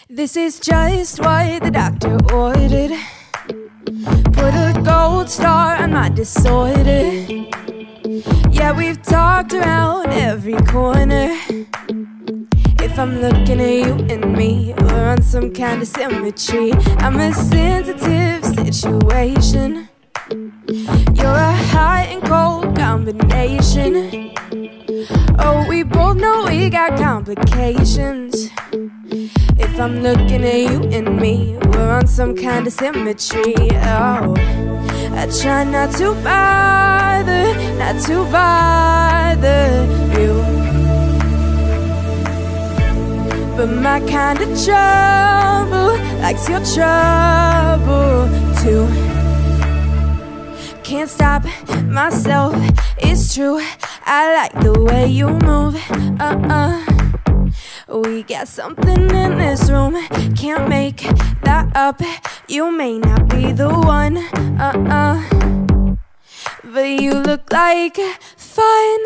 This is just what the doctor ordered. Put a gold star on my disorder. Yeah, we've talked around every corner. If I'm looking at you and me, we're on some kind of symmetry. I'm a sensitive situation. You're a hot and cold combination. Oh, we both know we got complications. If I'm looking at you and me, we're on some kind of symmetry. Oh, I try not to bother you, but my kind of trouble likes your trouble too. Can't stop myself, it's true. I like the way you move. We got something in this room, can't make that up. You may not be the one, but you look like fun.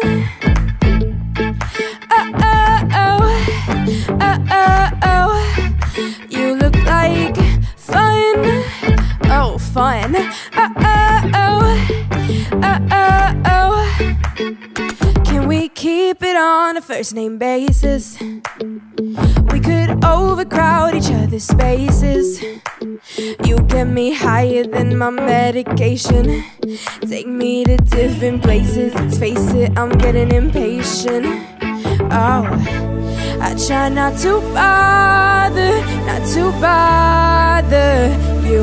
You look like fun. Oh, fun. Can we keep it on a first name basis? We could overcrowd each other's spaces. You get me higher than my medication. Take me to different places. Let's face it, I'm getting impatient. Oh, I try not to bother you,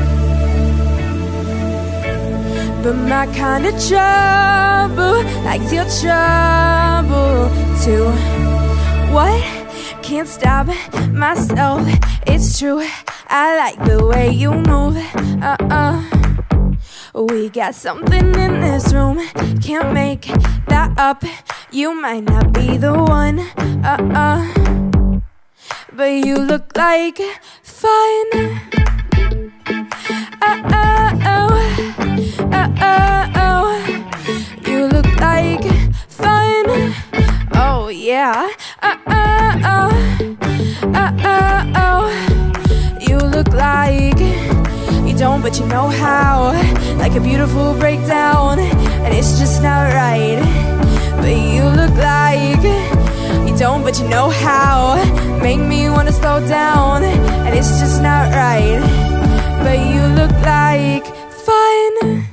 but my kind of trouble likes your trouble too. What? Can't stop myself, it's true. I like the way you move. We got something in this room, can't make that up. You might not be the one, but you look like fun. You look like fun. Oh yeah. You look like you don't, but you know how. Like a beautiful breakdown, and it's just not right. But you look like you don't, but you know how. Make me wanna slow down, and it's just not right. But you look like fun.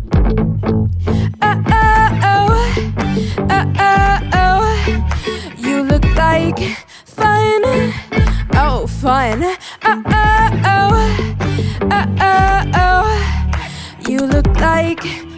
You look like fun. Oh, fun. You look like